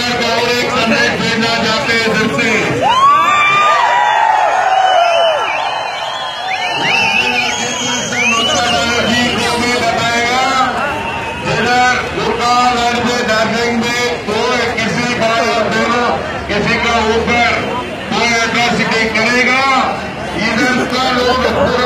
और एक संदेश भेजना चाहते हैं दिल से। बताएगा जिधर दुकान लड़के देखेंगे कोई किसी का किसी का ऊपर कोई अट्रॉसिटी करेगा, इधर का लोग